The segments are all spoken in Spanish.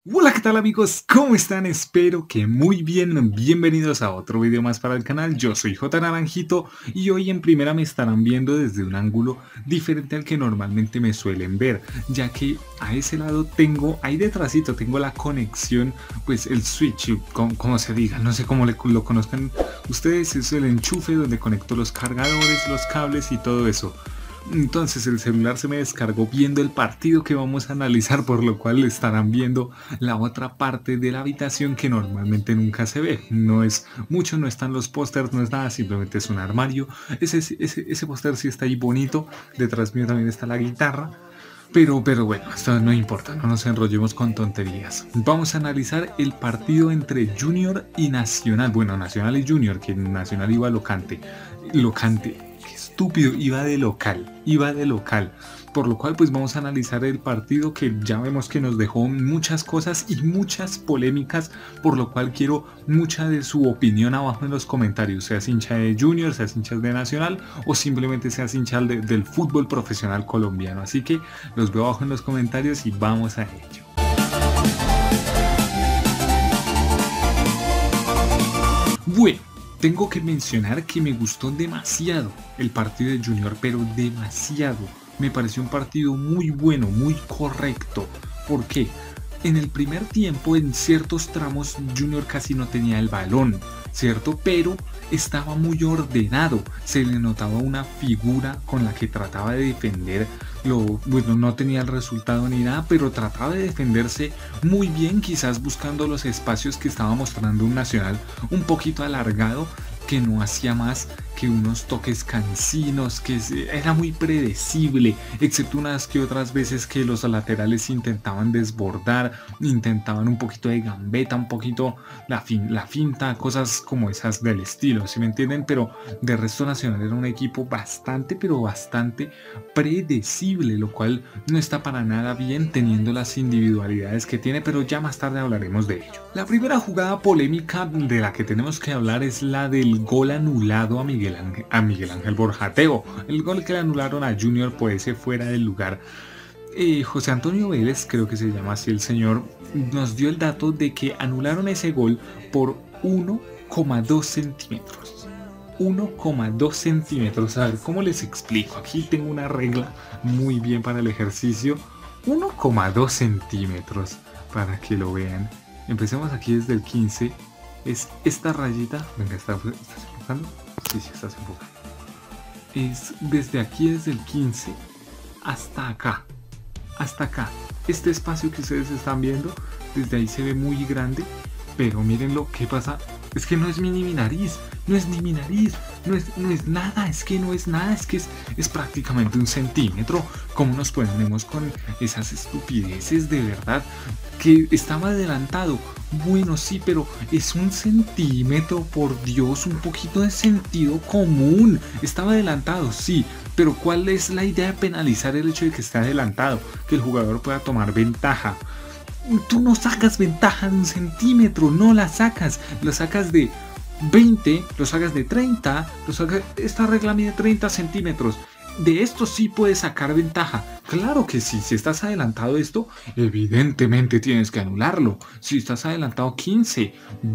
Hola, ¿qué tal amigos? ¿Cómo están? Espero que muy bien. Bienvenidos a otro video más para el canal. Yo soy J Naranjito y hoy en primera me estarán viendo desde un ángulo diferente al que normalmente me suelen ver, ya que a ese lado tengo, ahí detrásito tengo la conexión, pues el switch, como se diga, no sé cómo lo conozcan ustedes, es el enchufe donde conecto los cargadores, los cables y todo eso. Entonces el celular se me descargó viendo el partido que vamos a analizar, por lo cual estarán viendo la otra parte de la habitación que normalmente nunca se ve. No es mucho, no están los pósters, no es nada, simplemente es un armario. Ese póster sí está ahí bonito, detrás mío también está la guitarra. Pero bueno, esto no importa, no nos enrollemos con tonterías. Vamos a analizar el partido entre Junior y Nacional. Bueno, Nacional y Junior, que Nacional iba locante. Qué estúpido, iba de local. Por lo cual pues vamos a analizar el partido que ya vemos que nos dejó muchas cosas y muchas polémicas, por lo cual quiero mucha de su opinión abajo en los comentarios, seas hincha de Junior, seas hincha de Nacional o simplemente seas hincha del fútbol profesional colombiano. Así que los veo abajo en los comentarios y vamos a ello. Bueno, tengo que mencionar que me gustó demasiado el partido de Junior, pero demasiado. Me pareció un partido muy bueno, muy correcto. ¿Por qué? En el primer tiempo, en ciertos tramos, Junior casi no tenía el balón, ¿cierto? Pero estaba muy ordenado. Se le notaba una figura con la que trataba de defender. Bueno, no tenía el resultado ni nada, pero trataba de defenderse muy bien, quizás buscando los espacios que estaba mostrando un Nacional un poquito alargado, que no hacía más que unos toques cansinos, que era muy predecible, excepto unas que otras veces que los laterales intentaban desbordar, intentaban un poquito de gambeta, un poquito la finta, cosas como esas del estilo, ¿sí me entienden? Pero de resto Nacional era un equipo bastante, pero bastante predecible, lo cual no está para nada bien teniendo las individualidades que tiene, pero ya más tarde hablaremos de ello. La primera jugada polémica de la que tenemos que hablar es la del gol anulado a Miguel Ángel Borjateo, el gol que le anularon a Junior por ese fuera del lugar. José Antonio Vélez, creo que se llama así el señor, nos dio el dato de que anularon ese gol por 1,2 centímetros. 1,2 centímetros. A ver, ¿cómo les explico? Aquí tengo una regla muy bien para el ejercicio. 1,2 centímetros, para que lo vean. Empecemos aquí desde el 15. Es esta rayita. Venga, ¿estás enfocando? Sí, estás enfocando. Es desde aquí, desde el 15 hasta acá. Hasta acá. Este espacio que ustedes están viendo, desde ahí se ve muy grande. Pero miren lo que pasa. Es que no es ni mi nariz. No es ni mi nariz. No es nada. Es que no es nada. Es que es prácticamente un centímetro. ¿Cómo nos ponemos con esas estupideces de verdad? Que estaba adelantado. Bueno, sí, pero es un centímetro, por Dios, un poquito de sentido común. Estaba adelantado, sí, pero ¿cuál es la idea de penalizar el hecho de que esté adelantado? Que el jugador pueda tomar ventaja. Tú no sacas ventaja de un centímetro, no la sacas. La sacas de 20, lo sacas de 30, esta regla mide 30 centímetros. De esto sí puedes sacar ventaja. Claro que sí, si estás adelantado esto, evidentemente tienes que anularlo. Si estás adelantado 15,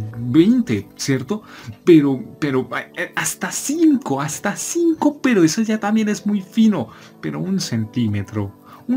20, ¿cierto? Pero hasta 5, pero eso ya también es muy fino. Pero un centímetro,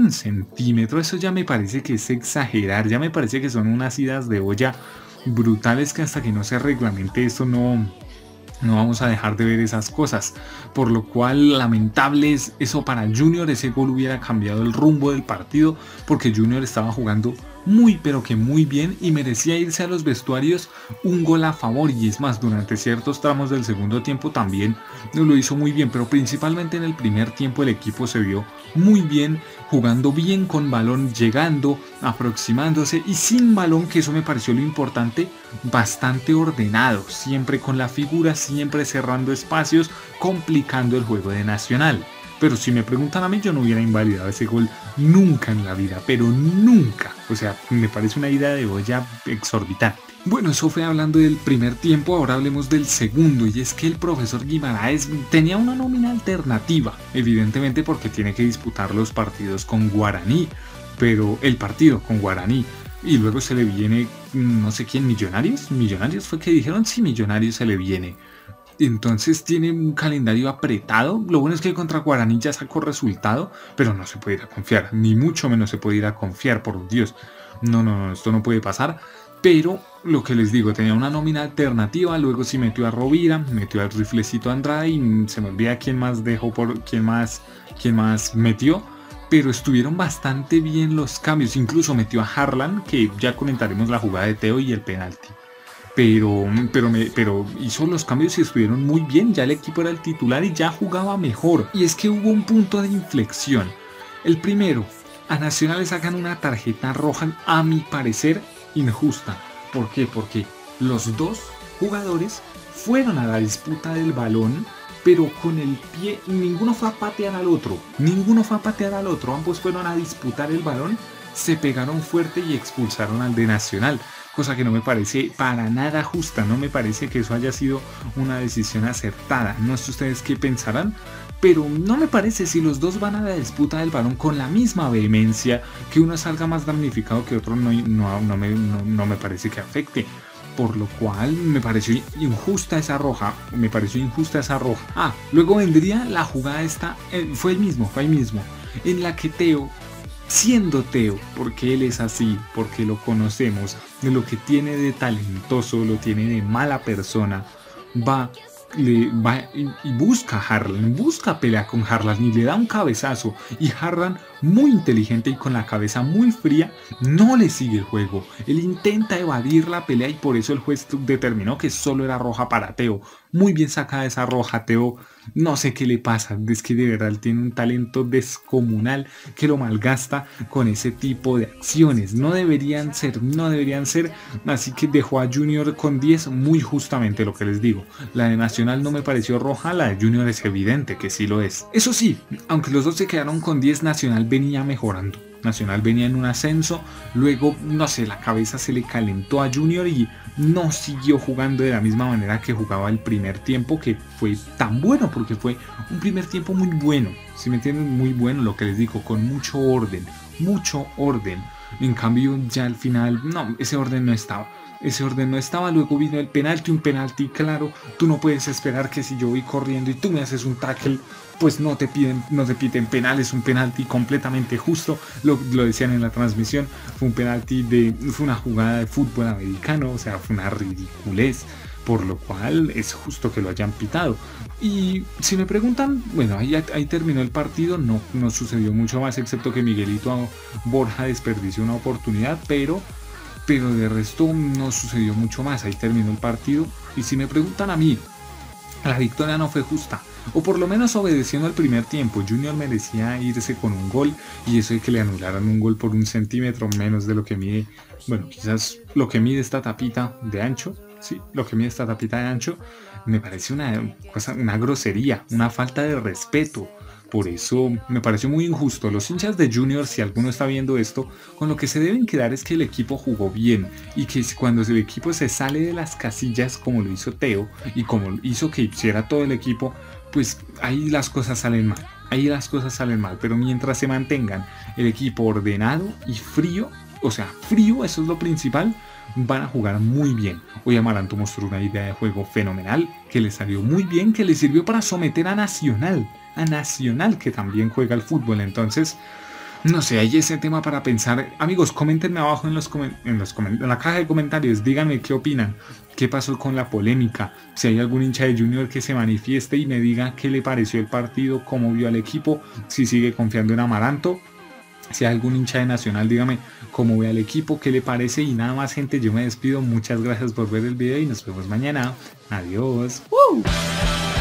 eso ya me parece que es exagerar, ya me parece que son unas idas de olla brutales que hasta que no se reglamente esto no vamos a dejar de ver esas cosas, por lo cual lamentable es eso para Junior. Ese gol hubiera cambiado el rumbo del partido porque Junior estaba jugando muy pero que muy bien y merecía irse a los vestuarios un gol a favor, y es más, durante ciertos tramos del segundo tiempo también lo hizo muy bien, pero principalmente en el primer tiempo el equipo se vio muy bien, jugando bien con balón, llegando, aproximándose y sin balón, que eso me pareció lo importante, bastante ordenado, siempre con la figura, siempre cerrando espacios, complicando el juego de Nacional. Pero si me preguntan a mí, yo no hubiera invalidado ese gol nunca en la vida, pero nunca. O sea, me parece una ida de olla exorbitante. Bueno, eso fue hablando del primer tiempo, ahora hablemos del segundo, y es que el profesor Guimaraes tenía una nómina alternativa, evidentemente porque tiene que disputar los partidos con Guaraní, pero el partido con Guaraní, y luego se le viene, no sé quién, Millonarios fue que dijeron, sí, Millonarios se le viene. Entonces tiene un calendario apretado. Lo bueno es que contra Guaraní ya sacó resultado, pero no se puede ir a confiar, ni mucho menos se puede ir a confiar, por Dios. No, esto no puede pasar. Pero lo que les digo, tenía una nómina alternativa, luego sí metió a Rovira, metió al Riflecito Andrade y se me olvida quién más dejó, quién más metió. Pero estuvieron bastante bien los cambios, incluso metió a Harlan, que ya comentaremos la jugada de Teo y el penalti. Pero hizo los cambios y estuvieron muy bien, ya el equipo era el titular y ya jugaba mejor. Y es que hubo un punto de inflexión. El primero, a Nacional le sacan una tarjeta roja, a mi parecer, injusta. ¿Por qué? Porque los dos jugadores fueron a la disputa del balón, pero con el pie, ninguno fue a patear al otro, ambos fueron a disputar el balón, se pegaron fuerte y expulsaron al de Nacional, cosa que no me parece para nada justa, no me parece que eso haya sido una decisión acertada, no sé ustedes qué pensarán, pero no me parece, si los dos van a la disputa del balón con la misma vehemencia, que uno salga más damnificado que otro no me parece que afecte. Por lo cual me pareció injusta esa roja. Luego vendría la jugada esta. Fue ahí mismo. En la que Teo, siendo Teo, porque él es así, porque lo conocemos, de lo que tiene de talentoso, lo tiene de mala persona, va y busca a Harlan, busca pelea con Harlan y le da un cabezazo, y Harlan, muy inteligente y con la cabeza muy fría, no le sigue el juego. Él intenta evadir la pelea y por eso el juez determinó que solo era roja para Teo. Muy bien sacada esa roja, Teo. No sé qué le pasa, es que de verdad él tiene un talento descomunal que lo malgasta con ese tipo de acciones. No deberían ser, así que dejó a Junior con 10 muy justamente, lo que les digo. La de Nacional no me pareció roja, la de Junior es evidente que sí lo es. Eso sí, aunque los dos se quedaron con 10, Nacional venía mejorando. Nacional venía en un ascenso, luego, no sé, la cabeza se le calentó a Junior y no siguió jugando de la misma manera que jugaba el primer tiempo, que fue tan bueno, porque fue un primer tiempo muy bueno, si me entienden, muy bueno, lo que les digo, con mucho orden. En cambio, ya al final, no, ese orden no estaba, luego vino el penalti, un penalti claro, tú no puedes esperar que si yo voy corriendo y tú me haces un tackle, pues no te piden penal, es un penalti completamente justo, lo decían en la transmisión, fue una jugada de fútbol americano, o sea, fue una ridiculez, por lo cual es justo que lo hayan pitado. Y si me preguntan, bueno, ahí terminó el partido, no sucedió mucho más, excepto que Miguelito Borja desperdició una oportunidad, pero de resto no sucedió mucho más, ahí terminó el partido. Y si me preguntan a mí, la victoria no fue justa, o por lo menos obedeciendo al primer tiempo. Junior merecía irse con un gol, y eso de que le anularan un gol por 1 centímetro menos de lo que mide, bueno, quizás lo que mide esta tapita de ancho, sí, lo que mide esta tapita de ancho, me parece una grosería, una falta de respeto. Por eso me pareció muy injusto. Los hinchas de Junior, si alguno está viendo esto, con lo que se deben quedar es que el equipo jugó bien y que cuando el equipo se sale de las casillas como lo hizo Teo y como hizo que hiciera todo el equipo, pues ahí las cosas salen mal. Pero mientras se mantengan el equipo ordenado y frío, o sea, frío, eso es lo principal, van a jugar muy bien. Hoy Amaranto mostró una idea de juego fenomenal, que le salió muy bien, que le sirvió para someter a Nacional, que también juega al fútbol. Entonces, no sé, hay ese tema para pensar. Amigos, coméntenme abajo en la caja de comentarios, díganme qué opinan, qué pasó con la polémica, si hay algún hincha de Junior que se manifieste y me diga qué le pareció el partido, cómo vio al equipo, si sigue confiando en Amaranto. Si hay algún hincha de Nacional, dígame cómo ve al equipo, qué le parece. Y nada más, gente, yo me despido. Muchas gracias por ver el video y nos vemos mañana. Adiós. ¡Woo!